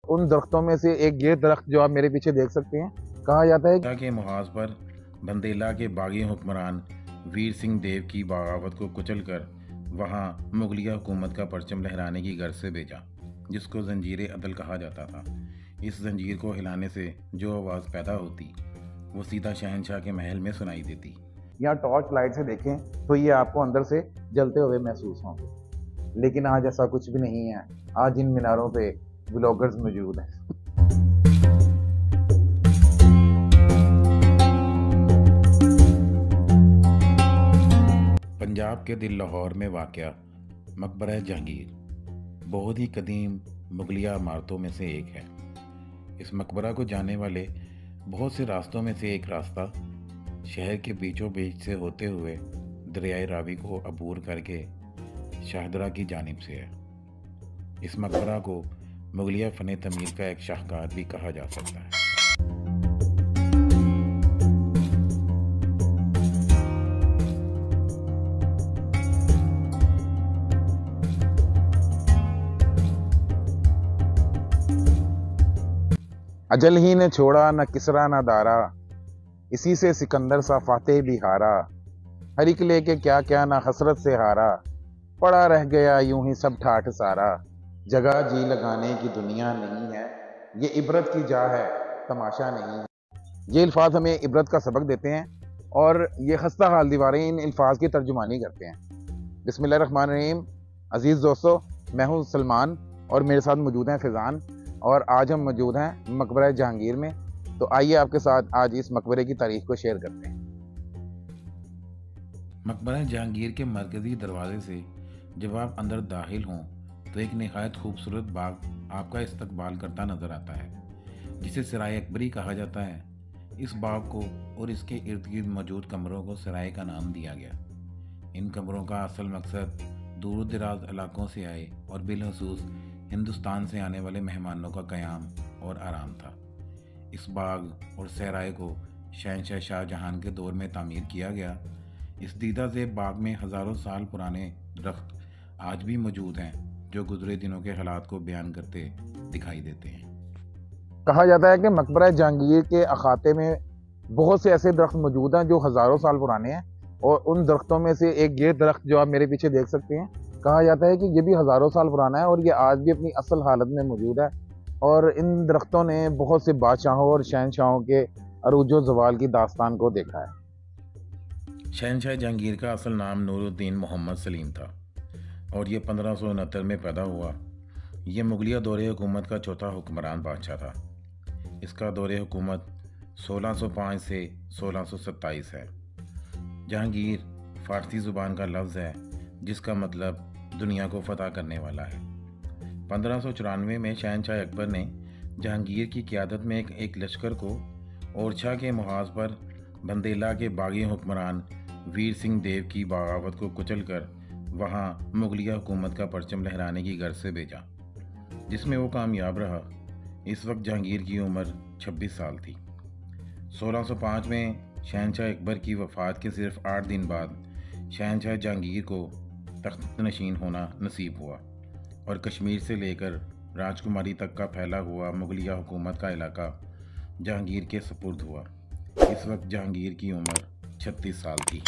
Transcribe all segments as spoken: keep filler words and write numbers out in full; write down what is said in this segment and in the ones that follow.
उन दरख्तों में से एक ये दरख्त जो आप मेरे पीछे देख सकते हैं, कहा जाता है के मुहाज पर बंदेला के बागी हुक्मरान वीर सिंह देव की बगावत को कुचलकर वहां मुगलिया हुकूमत का परचम लहराने की गर्ज से भेजा, जिसको जंजीर अदल कहा जाता था। इस जंजीर को हिलाने से जो आवाज़ पैदा होती वो सीधा शहनशाह के महल में सुनाई देती। या टॉर्च लाइट से देखें तो ये आपको अंदर से जलते हुए महसूस होंगे, लेकिन आज ऐसा कुछ भी नहीं है। आज इन मीनारों पे ब्लॉगर्स मौजूद हैं। पंजाब के दिल लाहौर में वाक़या मकबरा जहांगीर बहुत ही कदीम मुगलिया इमारतों में से एक है। इस मकबरा को जाने वाले बहुत से रास्तों में से एक रास्ता शहर के बीचों बीच से होते हुए दरियाए रावी को अबूर करके शाहदरा की जानिब से है। इस मकबरा को मुगलिया फ़न तमीर का एक शाहकार भी कहा जा सकता है। अजल ही ने छोड़ा न किसरा न दारा, इसी से सिकंदर सा फातेह भी हारा। हर एक लेके क्या क्या ना हसरत से हारा, पड़ा रह गया यूं ही सब ठाठ सारा। जगह जी लगाने की दुनिया नहीं है, ये इबरत की जा है तमाशा नहीं है। ये अल्फाज हमें इबरत का सबक देते हैं और ये खस्ता हाल दीवारें इन अल्फाज की तर्जुमानी करते हैं। बिस्मिल्लाहिर्रहमानिर्रहीम। अजीज़ दोस्तों, मैं हूँ सलमान और मेरे साथ मौजूद हैं फैज़ान, और आज हम मौजूद हैं मकबरा जहांगीर में। तो आइए आपके साथ आज इस मकबरे की तारीख को शेयर करते हैं। मकबरा जहांगीर के मरकज़ी दरवाजे से जब आप अंदर दाखिल हों तो एक निहायत खूबसूरत बाग आपका इस्तकबाल करता नज़र आता है, जिसे सराय अकबरी कहा जाता है। इस बाग को और इसके इर्द गिर्द मौजूद कमरों को सराय का नाम दिया गया। इन कमरों का असल मकसद दूर दराज इलाकों से आए और बिलखसूस हिंदुस्तान से आने वाले मेहमानों का क़याम और आराम था। इस बाग और सराय को शहंशाह शाहजहां के दौर में तामीर किया गया। इस दीदा ज़ेब बाग में हज़ारों साल पुराने दरख्त आज भी मौजूद हैं, जो गुजरे दिनों के हालात को बयान करते दिखाई देते हैं। कहा जाता है कि मकबरा जहांगीर के अखाते में बहुत से ऐसे दरख्त मौजूद हैं जो हज़ारों साल पुराने हैं, और उन दरख्तों में से एक ये दरख्त जो आप मेरे पीछे देख सकते हैं, कहा जाता है कि ये भी हज़ारों साल पुराना है और ये आज भी अपनी असल हालत में मौजूद है। और इन दरख्तों ने बहुत से बादशाहों और शहनशाहों के अरूजो ज़वाल की दास्तान को देखा है। शहनशाह जहांगीर का असल नाम नूरुद्दीन मोहम्मद सलीम था और ये पंद्रह सौ उनहत्तर में पैदा हुआ। ये मुगलिया दौरे हुकूमत का चौथा हुक्मरान बादशाह था। इसका दौरे हुकूमत सोलह सौ पाँच से सोलह सौ सत्ताईस है। जहांगीर फ़ारसी ज़ुबान का लफ्ज़ है जिसका मतलब दुनिया को फ़तह करने वाला है। पंद्रह सौ चौरानवे में शहनशाह अकबर ने जहांगीर की क़यादत में एक, एक लश्कर को ओरछा के मुहाज पर बंदेला के बागी हुक्मरान वीर सिंह देव की बगावत को कुचलकर वहाँ मुगलिया हुकूमत का परचम लहराने की गर्ज से भेजा, जिसमें वो कामयाब रहा। इस वक्त जहांगीर की उम्र छब्बीस साल थी। सोलह सौ पाँच में शहनशाह अकबर की वफ़ात के सिर्फ आठ दिन बाद शहनशाह जहांगीर को तख्त नशीन होना नसीब हुआ और कश्मीर से लेकर राजकुमारी तक का फैला हुआ मुगलिया हुकूमत का इलाका जहांगीर के सुपुर्द हुआ। इस वक्त जहांगीर की उम्र छत्तीस साल थी।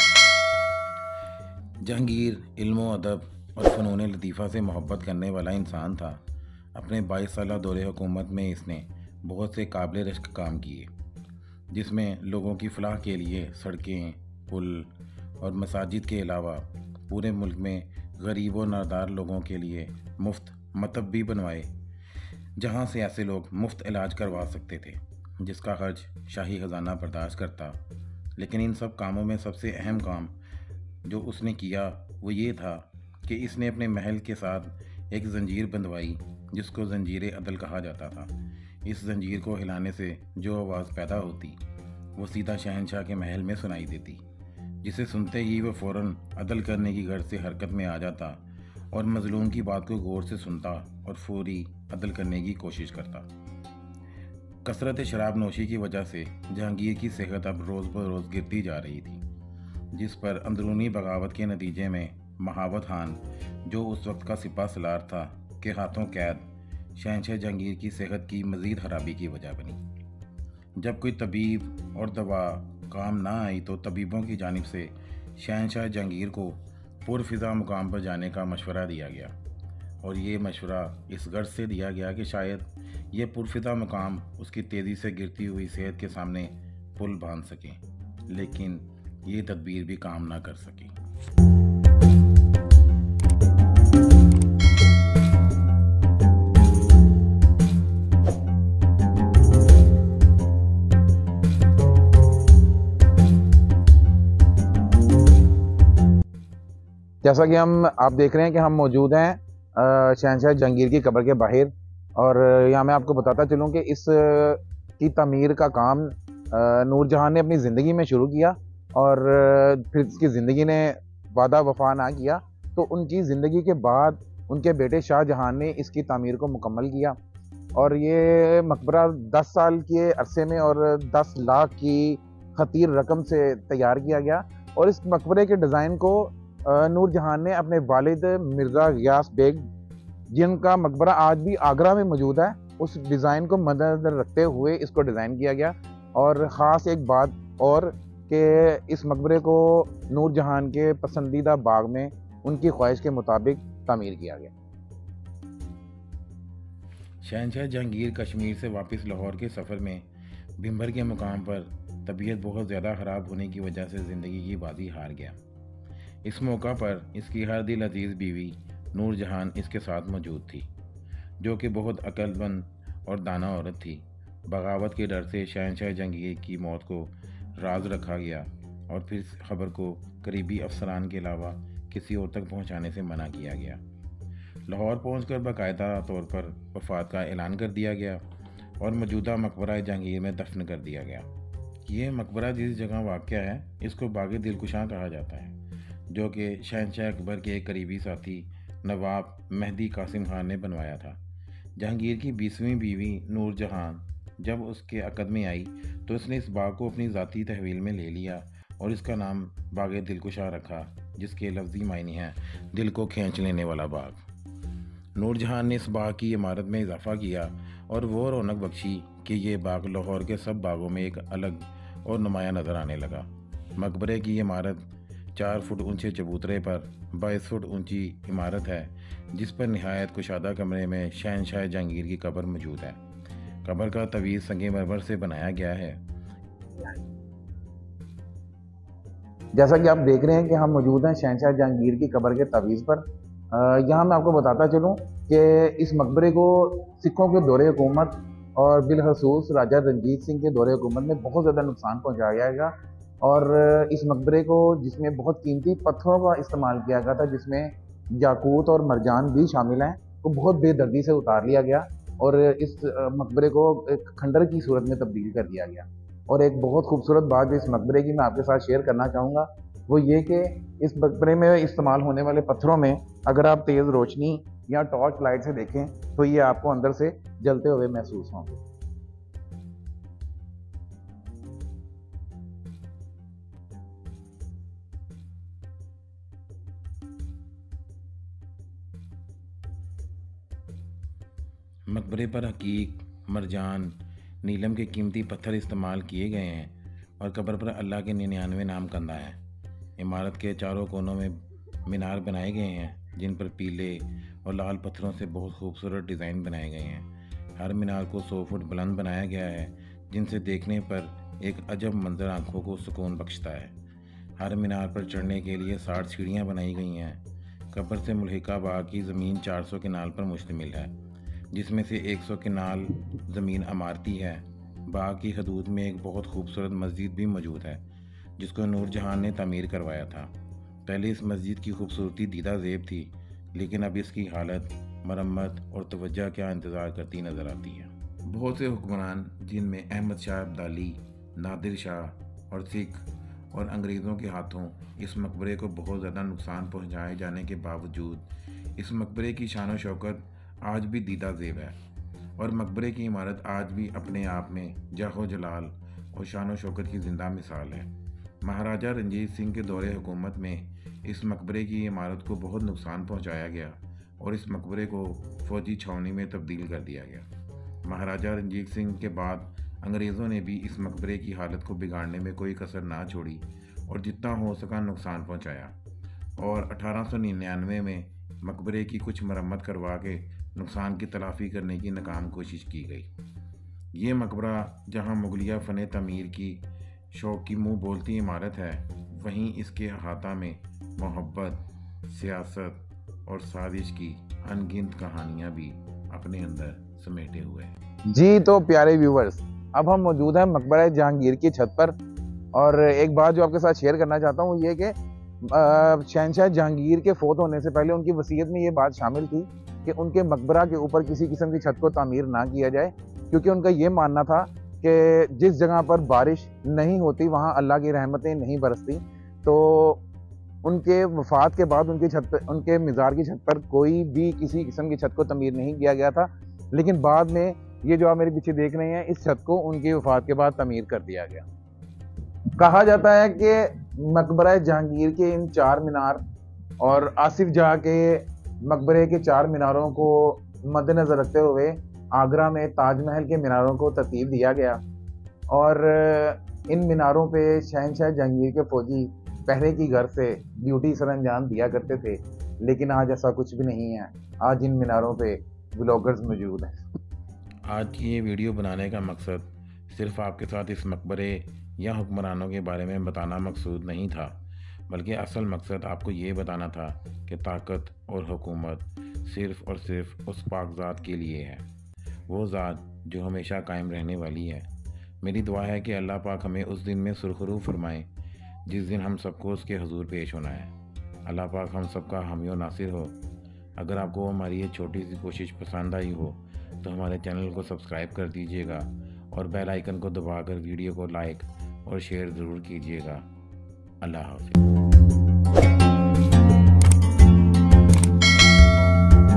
जहांगीर इल्म अदब और फ़नून लतीफ़ा से मोहब्बत करने वाला इंसान था। अपने बाईस साल दौरे हुकूमत में इसने बहुत से काबिल रश्क काम किए, जिसमें लोगों की फलाह के लिए सड़कें, पुल और मसाजिद के अलावा पूरे मुल्क में गरीब और नादार लोगों के लिए मुफ्त मतब भी बनवाए, जहां से ऐसे लोग मुफ्त इलाज करवा सकते थे, जिसका खर्च शाही ख़जाना बर्दाश्त करता। लेकिन इन सब कामों में सबसे अहम काम जो उसने किया वो ये था कि इसने अपने महल के साथ एक जंजीर बंधवाई, जिसको जंजीर अदल कहा जाता था। इस जंजीर को हिलाने से जो आवाज़ पैदा होती वो सीधा शहनशाह के महल में सुनाई देती, जिसे सुनते ही वह फ़ौरन अदल करने की गर्ज से हरकत में आ जाता और मज़लूम की बात को गौर से सुनता और फौरी अदल करने की कोशिश करता। कसरत शराब नोशी की वजह से जहांगीर की सेहत अब रोज़ ब रोज़ गिरती जा रही थी, जिस पर अंदरूनी बगावत के नतीजे में महावत खान, जो उस वक्त का सिपा सलार था, के हाथों कैद शहनशाह जहांगीर की सेहत की मज़ीद खराबी की वजह बनी। जब कोई तबीब और दवा काम ना आई तो तबीबों की जानिब से शहनशाह जहांगीर को पुरफिज़ा मुकाम पर जाने का मशवरा दिया गया, और ये मशवरा इस गर्ज से दिया गया कि शायद ये पुरफिज़ा मुकाम उसकी तेज़ी से गिरती हुई सेहत के सामने पुल बांध सके, लेकिन ये तदबीर भी काम ना कर सकी। जैसा कि हम आप देख रहे हैं कि हम मौजूद हैं अ, शहनशाह जहांगीर की कब्र के बाहर, और यहाँ मैं आपको बताता चलूँ कि इस अ, की तमीर का काम अ, नूरजहां ने अपनी ज़िंदगी में शुरू किया, और अ, फिर इसकी ज़िंदगी ने वादा वफा ना किया, तो उनकी ज़िंदगी के बाद उनके बेटे शाहजहां ने इसकी तामीर को मुकम्मल किया। और ये मकबरा दस साल के अरसे में और दस लाख की खतीर रकम से तैयार किया गया, और इस मकबरे के डिज़ाइन को अ, नूरजहां ने अपने वालिद मिर्ज़ा गियास बेग, जिनका मकबरा आज भी आगरा में मौजूद है, उस डिज़ाइन को मद्देनज़र रखते हुए इसको डिज़ाइन किया गया। और ख़ास एक बात और कि इस मकबरे को नूरजहां के पसंदीदा बाग में उनकी ख्वाहिश के मुताबिक तामीर किया गया। शहनशाह जहांगीर कश्मीर से वापस लाहौर के सफ़र में भिम्बर के मुकाम पर तबीयत बहुत ज़्यादा ख़राब होने की वजह से ज़िंदगी की बाजी हार गया। इस मौका पर इसकी हर दिल अजीज़ बीवी नूरजहां इसके साथ मौजूद थी, जो कि बहुत अक्लमंद और दाना औरत थी। बगावत के डर से शहनशाह जहांगीर की मौत को राज रखा गया, और फिर इस खबर को करीबी अफसरान के अलावा किसी और तक पहुंचाने से मना किया गया। लाहौर पहुंचकर बाकायदा तौर पर वफ़ात का ऐलान कर दिया गया और मौजूदा मकबरा जहांगीर में दफन कर दिया गया। ये मकबरा जिस जगह वाक़या है इसको बाग दिलकुशां कहा जाता है, जो कि शहनशाह अकबर के एक करीबी साथी नवाब मेहदी कासिम खान ने बनवाया था। जहांगीर की बीसवीं बीवी नूरजहां जब उसके अक़द में आई तो उसने इस बाग को अपनी ज़ाती तहवील में ले लिया और इसका नाम बाग दिलकुशां रखा, जिसके लफ्ज़ी मायने हैं दिल को खींच लेने वाला बाग। नूरजहां ने इस बाग की इमारत में इजाफा किया और वो रौनक बख्शी कि ये बाग लाहौर के सब बागों में एक अलग और नुमाया नज़र आने लगा। मकबरे की इमारत चार फुट ऊंचे चबूतरे पर बाईस फुट ऊंची इमारत है, जिस पर नहायत कुशादा कमरे में शहनशाह जहांगीर की कब्र मौजूद है। कब्र का तवीज़ संगे मरमर से बनाया गया है। जैसा कि आप देख रहे हैं कि हम मौजूद हैं शहनशाह जहांगीर की कब्र के तवीज़ पर। यहाँ मैं आपको बताता चलूँ कि इस मकबरे को सिखों के दौरे हुकूमत और बिलखसूस राजा रंजीत सिंह के दौरे हुकूमत में बहुत ज़्यादा नुकसान पहुँचाया जाएगा, और इस मकबरे को जिसमें बहुत कीमती पत्थरों का इस्तेमाल किया गया था, जिसमें याकूत और मरजान भी शामिल हैं, तो बहुत बेदर्दी से उतार लिया गया और इस मकबरे को एक खंडर की सूरत में तब्दील कर दिया गया। और एक बहुत खूबसूरत बात जो इस मकबरे की मैं आपके साथ शेयर करना चाहूँगा वो ये कि इस मकबरे में इस्तेमाल होने वाले पत्थरों में अगर आप तेज़ रोशनी या टॉर्च लाइट से देखें तो ये आपको अंदर से जलते हुए महसूस होंगे। मकबरे पर हकीक, मरजान, नीलम के कीमती पत्थर इस्तेमाल किए गए हैं और कब्र पर अल्लाह के निन्यानवे नाम कंदा है। इमारत के चारों कोनों में मीनार बनाए गए हैं जिन पर पीले और लाल पत्थरों से बहुत खूबसूरत डिज़ाइन बनाए गए हैं। हर मीनार को सौ फुट बुलंद बनाया गया है, जिनसे देखने पर एक अजब मंजर आंखों को सुकून बख्शता है। हर मीनार पर चढ़ने के लिए साठ सीढ़ियाँ बनाई गई हैं। कब्र से मुल्हिका बाग की ज़मीन चार सौ किनाल पर मुश्तमिल है, जिसमें से एक सौ किनाल ज़मीन अमारती है। बाग की हदूद में एक बहुत खूबसूरत मस्जिद भी मौजूद है, जिसको नूरजहां ने तामीर करवाया था। पहले इस मस्जिद की खूबसूरती दीदा ज़ेब थी, लेकिन अब इसकी हालत मरम्मत और तवज्जो क्या इंतज़ार करती नज़र आती है। बहुत से हुक्मरान, जिनमें अहमद शाह अब्दाली, नादिर शाह और सिख और अंग्रेज़ों के हाथों इस मकबरे को बहुत ज़्यादा नुकसान पहुँचाए जाने के बावजूद इस मकबरे की शान व शौकत आज भी दीदा ज़ेब है, और मकबरे की इमारत आज भी अपने आप में जाहो जलाल और शान व शौकत की ज़िंदा मिसाल है। महाराजा रंजीत सिंह के दौरे हुकूमत में इस मकबरे की इमारत को बहुत नुकसान पहुंचाया गया, और इस मकबरे को फौजी छावनी में तब्दील कर दिया गया। महाराजा रंजीत सिंह के बाद अंग्रेज़ों ने भी इस मकबरे की हालत को बिगाड़ने में कोई कसर ना छोड़ी और जितना हो सका नुकसान पहुंचाया और अठारह सौ निन्यानवे में मकबरे की कुछ मरम्मत करवा के नुकसान की तलाफ़ी करने की नाकाम कोशिश की गई। ये मकबरा जहां मुगलिया फ़न तमीर की शौक़ की मुँह बोलती इमारत है, वहीं इसके अहाता में मोहब्बत, सियासत और साजिश की अनगिनत कहानियाँ भी अपने अंदर समेटे हुए हैं। जी तो प्यारे व्यूवर्स, अब हम मौजूद हैं मकबरा जहांगीर की छत पर और एक बात जो आपके साथ शेयर करना चाहता हूँ ये कि शहनशाह जहांगीर के फौत होने से पहले उनकी वसीयत में ये बात शामिल थी कि उनके मकबरा के ऊपर किसी किस्म की छत को तामीर ना किया जाए, क्योंकि उनका ये मानना था कि जिस जगह पर बारिश नहीं होती वहाँ अल्लाह की रहमतें नहीं बरसती। तो उनके वफात के बाद उनकी छत पर, उनके मज़ार की छत पर कोई भी किसी किस्म की छत को तामीर नहीं किया गया था, लेकिन बाद में ये जो आप मेरे पीछे देख रहे हैं इस छत को उनकी वफात के बाद तामीर कर दिया गया। कहा जाता है कि मकबरा जहांगीर के इन चार मीनार और आसिफ जहाँ के मकबरे के चार मीनारों को मद्देनज़र रखते हुए आगरा में ताजमहल के मीनारों को तरतीब दिया गया और इन मीनारों पे शहनशाह जहांगीर के फौजी पहरे की घर से ड्यूटी सर अंजाम दिया करते थे, लेकिन आज ऐसा कुछ भी नहीं है। आज इन मीनारों पे ब्लॉगर्स मौजूद हैं। आज की ये वीडियो बनाने का मकसद सिर्फ आपके साथ इस मकबरे या हुक्मरानों के बारे में बताना मकसूद नहीं था, बल्कि असल मकसद आपको ये बताना था कि ताकत और हुकूमत सिर्फ़ और सिर्फ उस पाक ज़ात के लिए है, वो ज़ात जो हमेशा कायम रहने वाली है। मेरी दुआ है कि अल्लाह पाक हमें उस दिन में सुरखरू फरमाए जिस दिन हम सबको उसके हुजूर पेश होना है। अल्लाह पाक हम सबका हामी और नासिर हो। अगर आपको हमारी ये छोटी सी कोशिश पसंद आई हो तो हमारे चैनल को सब्सक्राइब कर दीजिएगा और बेल आइकन को दबाकर वीडियो को लाइक और शेयर ज़रूर कीजिएगा। अल्लाह हाफ़िज़।